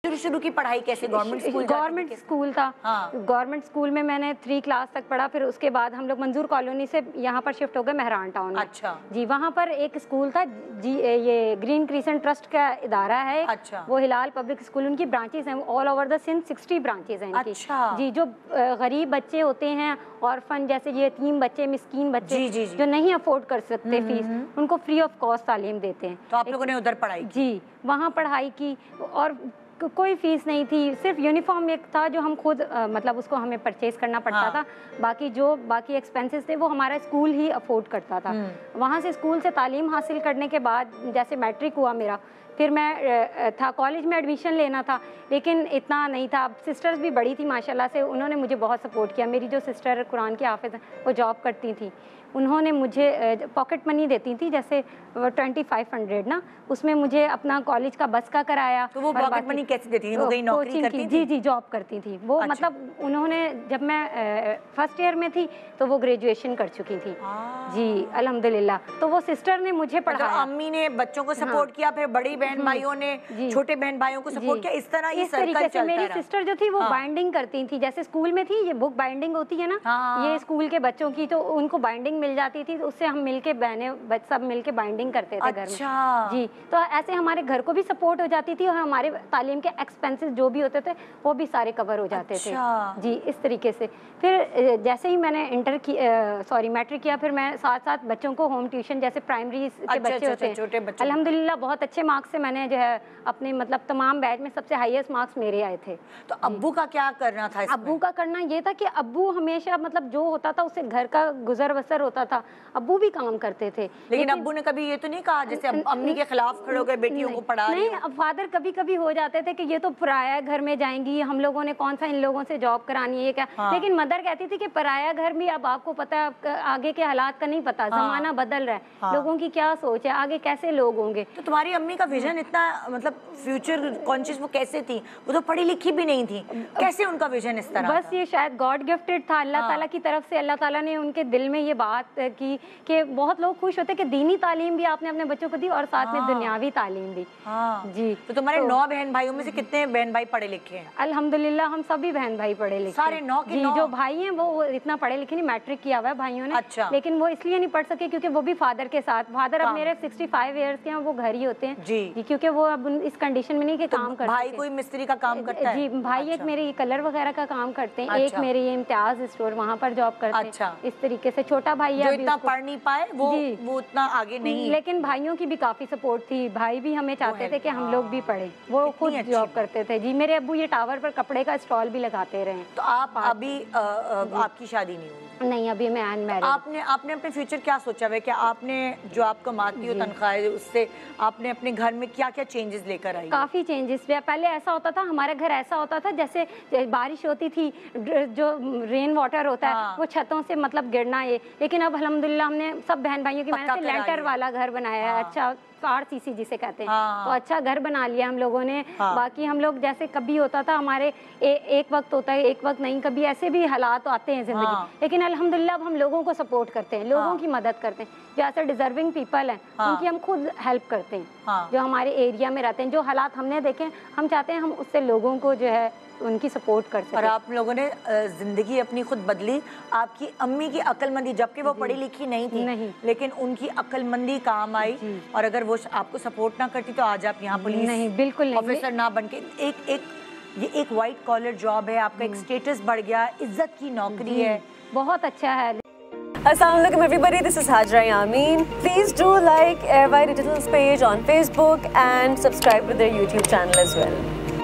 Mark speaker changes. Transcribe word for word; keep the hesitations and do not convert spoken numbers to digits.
Speaker 1: शुरू शुरू की पढ़ाई कैसे? Government school?
Speaker 2: गवर्नमेंट स्कूल था। गवर्नमेंट स्कूल में मैंने थ्री क्लास तक पढ़ा, फिर उसके बाद हम लोग मंजूर कॉलोनी से यहाँ पर शिफ्ट हो गए मेहरान टाउन में।
Speaker 1: अच्छा
Speaker 2: जी, वहाँ पर एक स्कूल था जी, ये ग्रीन क्रिसेंट ट्रस्ट का इदारा है।
Speaker 1: अच्छा।
Speaker 2: वो हिलाल पब्लिक स्कूल, उनकी ब्रांचेस हैं all over the Sindh, sixty branches हैं इनकी।
Speaker 1: अच्छा।
Speaker 2: जी, जो गरीब बच्चे होते हैं ऑर्फन जैसे ये यतीम बच्चे, मिस्कीन बच्चे
Speaker 1: जी, जी, जी।
Speaker 2: जो नहीं अफोर्ड कर सकते फीस, उनको फ्री ऑफ कॉस्ट तालीम देते हैं।
Speaker 1: तो आप लोगों ने उधर पढ़ाई की?
Speaker 2: जी, वहाँ पढ़ाई की और कोई फीस नहीं थी, सिर्फ यूनिफॉर्म एक था जो हम खुद आ, मतलब उसको हमें परचेज करना पड़ता हाँ। था। बाकी जो बाकी एक्सपेंसेस थे वो हमारा स्कूल ही अफोर्ड करता था। वहाँ से स्कूल से तालीम हासिल करने के बाद जैसे मैट्रिक हुआ मेरा, फिर मैं था कॉलेज में एडमिशन लेना था, लेकिन इतना नहीं था। सिस्टर्स भी बड़ी थी माशाल्लाह से, उन्होंने मुझे बहुत सपोर्ट किया। मेरी जो सिस्टर कुरान की हाफिज़ हैं वो जॉब करती थी, उन्होंने मुझे पॉकेट मनी देती थी जैसे ट्वेंटी फाइव हंड्रेड ना, उसमें मुझे अपना कॉलेज का बस का कराया।
Speaker 1: तो वो पॉकेट मनी कैसे देती थी? वो कहीं नौकरी करती थी?
Speaker 2: जी जी, जॉब करती थी वो। अच्छा। मतलब उन्होंने जब मैं फर्स्ट ईयर में थी तो वो ग्रेजुएशन कर चुकी थी। जी अल्हम्दुलिल्लाह। तो वो सिस्टर ने मुझे पढ़ाया।
Speaker 1: तो अम्मी ने बच्चों को सपोर्ट किया, फिर बड़ी बहन भाइयों ने छोटे बहन भाइयों को सपोर्ट किया, इस तरह ये सर्कल चलता रहा।
Speaker 2: मेरी सिस्टर जो थी वो बाइंडिंग करती थी, जैसे स्कूल में थी ये बुक बाइंडिंग होती है ना, ये स्कूल के बच्चों की, तो उनको बाइंडिंग मिल जाती थी, उससे हम मिलके बहने सब मिलके बाइंडिंग करते थे घर में। जी, तो ऐसे हमारे घर को भी सपोर्ट हो जाती थी और हमारे तालीम के एक्सपेंसेस जो भी होते थे वो भी सारे कवर हो जाते थे। जी, इस तरीके से। फिर जैसे ही मैंने इंटर की सॉरी मैट्रिक किया, फिर मैं साथ साथ बच्चों को होम ट्यूशन, जैसे प्राइमरी के बच्चे होते हैं, अल्हम्दुलिल्लाह बहुत अच्छे मार्क्स से मैंने जो है अपने मतलब तमाम बैच में सबसे हाईएस्ट मार्क्स मेरे आए थे।
Speaker 1: तो अब्बू का क्या करना था इसमें?
Speaker 2: अब्बू का करना ये था कि अब्बू हमेशा मतलब जो होता था उससे घर का गुजर बसर होता था, अब्बू भी काम करते थे।
Speaker 1: लेकिन, लेकिन अब्बू ने कभी ये तो नहीं कहा जैसे अम्मी के खिलाफ खड़े हो गए बेटियों को पढ़ा रही हो?
Speaker 2: नहीं, फादर कभी कभी हो जाते थे कि ये तो पराया घर में जाएंगी, हम लोगों ने कौन सा इन लोगों से जॉब करानी है क्या। हाँ। लेकिन मदर कहती थी कि पराया घर भी, अब आपको पता है आगे के हालात का नहीं पता। हाँ। जमाना बदल रहा है। हाँ। लोगों की क्या सोच है, आगे कैसे लोग होंगे।
Speaker 1: तो तुम्हारी अम्मी का विजन इतना मतलब फ्यूचर कॉन्शियस वो कैसे थी? वो तो पढ़ी लिखी भी नहीं थी, कैसे उनका विजन इस तरह?
Speaker 2: बस ये शायद गॉड गिफ्टेड था, अल्लाह ताला की तरफ से। अल्लाह ताला ने उनके दिल में ये बात की कि बहुत लोग खुश होते कि दीनी तालीम भी आपने अपने बच्चों को दी और साथ में दुनियावी तालीम भी।
Speaker 1: हाँ।
Speaker 2: जी।
Speaker 1: तो तुम्हारे नौ बहन भाइयों में से कितने बहन भाई पढ़े लिखे हैं?
Speaker 2: अल्हम्दुलिल्लाह हम सभी बहन भाई पढ़े लिखे।
Speaker 1: सारे नौ के नौ?
Speaker 2: जो भाई हैं वो इतना पढ़े लिखे नहीं, मैट्रिक किया हुआ है भाइयों ने।
Speaker 1: अच्छा।
Speaker 2: लेकिन वो इसलिए नहीं पढ़ सके क्योंकि वो भी फादर के साथ, फादर अब मेरे सिक्सटी फाइव ईयर्स के हैं, वो घर ही होते हैं। जी, क्योंकि वो अब इस कंडीशन में नहीं कि काम करते।
Speaker 1: भाई कोई मिस्त्री का काम करता है?
Speaker 2: जी, भाई एक मेरे कलर वगैरह का काम करते हैं, एक मेरे ये इम्तियाज स्टोर वहाँ पर जॉब करते हैं। अच्छा। इस तरीके से छोटा भाई
Speaker 1: जो इतना पढ़ नहीं पाए वो वो उतना आगे नहीं।
Speaker 2: लेकिन भाइयों की भी काफी सपोर्ट थी, भाई भी हमें चाहते थे कि हम लोग भी पढ़े, वो खुद जॉब करते थे। जी, मेरे अब्बू ये टावर पर कपड़े का स्टॉल भी लगाते रहे।
Speaker 1: तो आप अभी आ, आ, आपकी शादी नहीं हुई?
Speaker 2: नहीं, अभी मैं अनमैरिड।
Speaker 1: आपने आपने अपने फ्यूचर क्या सोचा है कि आपने जो आप कमाती हो तनख्वाह है उससे आपने अपने घर में क्या क्या चेंजेस लेकर आई?
Speaker 2: काफी चेंजेस। पहले ऐसा होता था, हमारे घर ऐसा होता था जैसे बारिश होती थी, जो रेन वाटर होता है वो छतों से मतलब गिरना ये, लेकिन अब अल्हम्दुलिल्लाह हमने सब बहन भाइयों की मेहनत से लेंटर वाला घर बनाया है। अच्छा, आरसीसी जिसे कहते हैं। हाँ। तो अच्छा घर बना लिया हम लोगों ने। हाँ। बाकी हम लोग जैसे कभी होता था हमारे ए, एक वक्त होता है, एक वक्त नहीं, कभी ऐसे भी हालात आते हैं जिंदगी। हाँ। लेकिन अल्हम्दुलिल्लाह अब हम लोगों को सपोर्ट करते हैं, लोगों हाँ। की मदद करते हैं, जो ऐसे डिजर्विंग पीपल हैं हाँ। उनकी हम खुद हेल्प करते हैं। हाँ। जो हमारे एरिया में रहते हैं, जो हालात हमने देखे, हम चाहते हैं हम उससे लोगों को जो है उनकी सपोर्ट कर सकें।
Speaker 1: और आप लोगों ने जिंदगी अपनी खुद बदली। आपकी अम्मी की अक्लमंदी, जबकि वो पढ़ी लिखी नहीं थी, नहीं। लेकिन उनकी अक्लमंदी काम आई। और अगर वो आपको सपोर्ट ना करती तो आज आप यहाँ पुलिस
Speaker 2: नहीं, बिल्कुल
Speaker 1: ऑफिसर ना बन के, एक एक ये एक वाइट कॉलर जॉब है, आपका एक स्टेटस बढ़ गया, इज्जत की नौकरी है,
Speaker 2: बहुत अच्छा है।
Speaker 3: Assalamu alaikum everybody, this is Hajra Yameen. Please do like Airwide Digital's page on Facebook and subscribe to their YouTube channel as well.